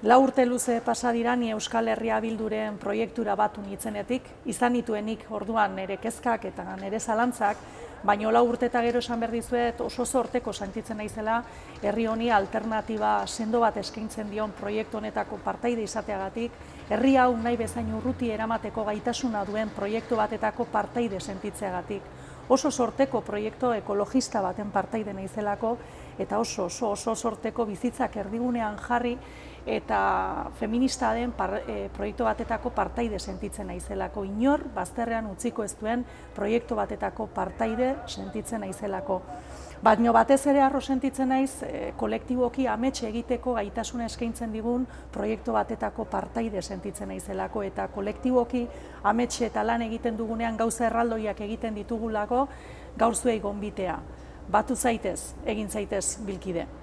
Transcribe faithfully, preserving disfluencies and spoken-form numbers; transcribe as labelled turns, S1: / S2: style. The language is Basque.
S1: Lau urte luze pasa dira ni Euskal Herria Bilduren proiektura batu nitzenetik, izan nituenik orduan nire kezkak eta nire zalantzak, baina lau urte eta gero esan behar dizuet oso zorteko sentitzen naizela herri honi alternatiba sendo bat eskaintzen dion proiektu honetako partaide izateagatik, herri hau nahi bezain urruti eramateko gaitasuna duen proiektu batetako partaide sentitzeagatik. Oso sorteko proiektu ekologista baten partaide naizelako eta oso oso oso sorteko bizitzak erdigunean jarri eta feminista den par, e, proiektu batetako partaide sentitzen naizelako. Inor bazterrean utziko ez duen proiektu batetako partaide sentitzen naizelako. Baina batez ere harro sentitzen naiz e, kolektiboki amets egiteko gaitasuna eskaintzen digun proiektu batetako partaide sentitzen naizelako eta kolektiboki amets eta lan egiten dugunean gauza erraldoiak egiten ditugulako gaur zuei gonbitea. Batu zaitez, egin zaitez bilkide.